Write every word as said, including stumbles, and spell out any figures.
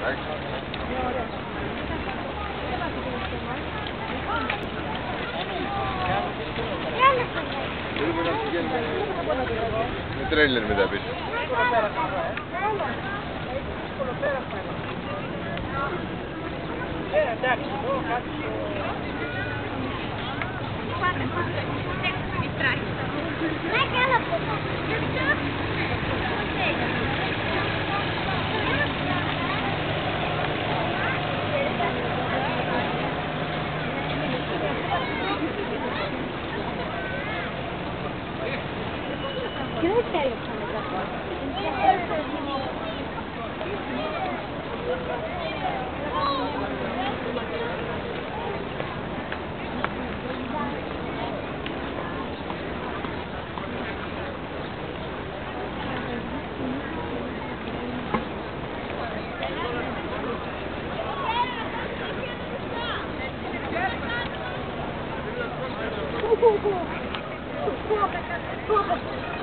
Με τρέλερ μετά πίσω. Ε, εντάξει, εδώ κάτι... Guarda, guarda, ecco mi distrai. Non è che alla puta. Che non stai facendo da Come?